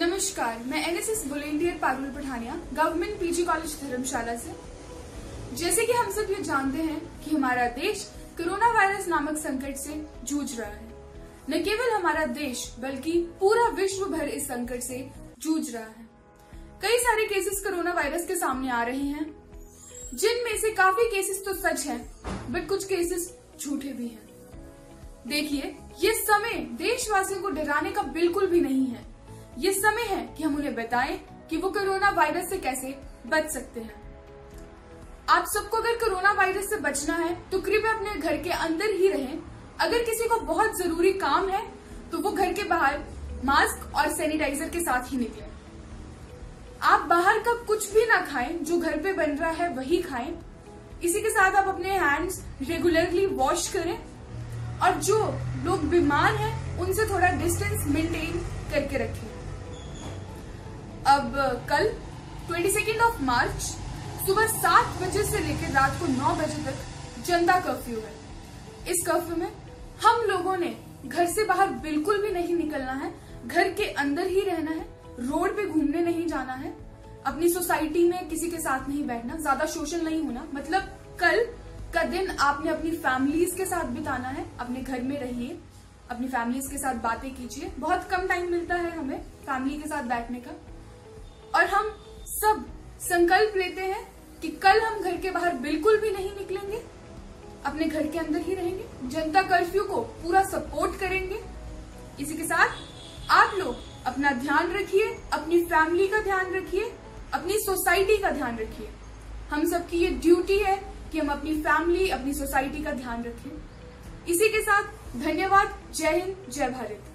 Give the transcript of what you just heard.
नमस्कार, मैं NSS volunteer Parul Pathania government PG college Dharamshala से। जैसे कि हम सब ये जानते हैं कि हमारा देश कोरोना वायरस नामक संकट से जूझ रहा है। न केवल हमारा देश बल्कि पूरा विश्व भर इस संकट से जूझ रहा है। कई सारे केसेस कोरोना वायरस के सामने आ रहे हैं, जिनमें से काफी केसेस तो सच हैं, बट कुछ केसेस झूठे भी हैं। देखिए, ये समय देशवासियों को डराने का बिल्कुल भी नहीं है। ये समय है कि हम उन्हें बताएं कि वो कोरोना वायरस से कैसे बच सकते हैं। आप सबको अगर कोरोना वायरस से बचना है तो कृपया अपने घर के अंदर ही रहें। अगर किसी को बहुत जरूरी काम है तो वो घर के बाहर मास्क और सैनिटाइजर के साथ ही निकलें। आप बाहर का कुछ भी ना खाएं, जो घर पे बन रहा है वही खाएं। इसी के साथ आप अपने हैंड्स रेगुलरली वॉश करें और जो लोग बीमार हैं उनसे थोड़ा डिस्टेंस मेंटेन करके रखें। अब कल 22 मार्च सुबह 7 बजे से लेकर रात को 9 बजे तक जनता कर्फ्यू है। इस कर्फ्यू में हम लोगों ने घर से बाहर बिल्कुल भी नहीं निकलना है, घर के अंदर ही रहना है, रोड पे घूमने नहीं जाना है, अपनी सोसाइटी में किसी के साथ नहीं बैठना, ज्यादा सोशल नहीं होना। मतलब कल का दिन आपने अपनी फैमिलीज के साथ बिताना है। अपने घर में रहिए, अपनी फैमिलीज के साथ बातें कीजिए। बहुत कम टाइम मिलता है हमें फैमिली के साथ बैठने का। और हम सब संकल्प लेते हैं कि कल हम घर के बाहर बिल्कुल भी नहीं निकलेंगे, अपने घर के अंदर ही रहेंगे, जनता कर्फ्यू को पूरा सपोर्ट करेंगे। इसी के साथ आप लोग अपना ध्यान रखिए, अपनी फैमिली का ध्यान रखिए, अपनी सोसाइटी का ध्यान रखिए। हम सबकी ये ड्यूटी है कि हम अपनी फैमिली, अपनी सोसाइटी का ध्यान रखें। इसी के साथ धन्यवाद। जय हिंद, जय भारत।